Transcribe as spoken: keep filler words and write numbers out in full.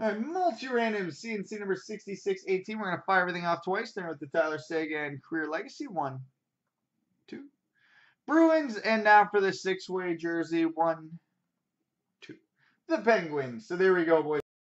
All right, multi-random C and C number sixty-six eighteen. We're going to fire everything off twice. Starting with the Tyler Seguin Career Legacy. One, two. Bruins, and now for the six-way jersey. One, two. The Penguins. So there we go, boys.